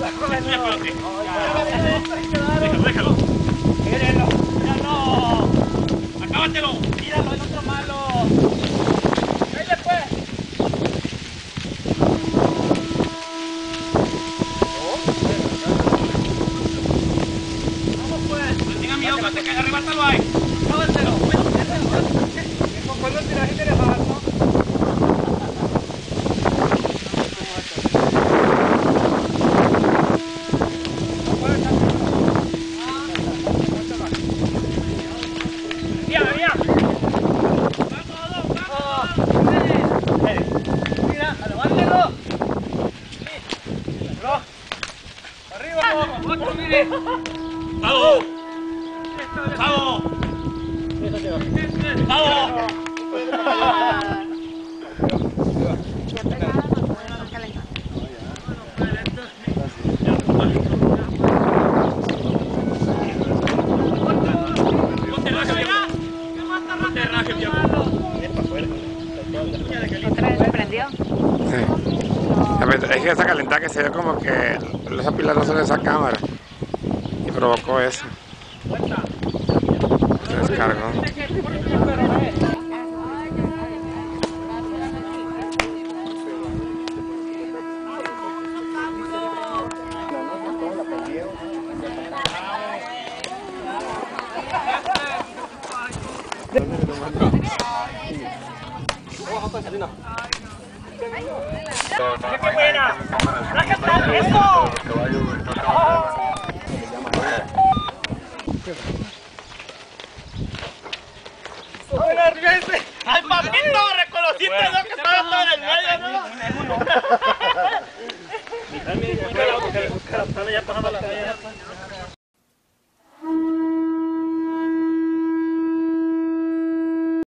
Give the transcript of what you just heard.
Déjalo. Míralo. Acábatelo. Míralo, el otro malo. Dale pues. Vamos pues. No tenga miedo, que arrebátalo ahí. Acábatelo. Con los tirajes de bajar, ¿no? ¡Vamos! ¡Vamos! ¡Vamos! ¿Otra vez se prendió? Sí. Es que esa calentada que se ve como que esa pila no sale de esa cámara y provocó eso. Se descargó. ¡Qué buena! ¡Qué tal eso! ¡Ay, papito! ¿Reconociste lo que estaba todo en el medio, no? Ya pasando la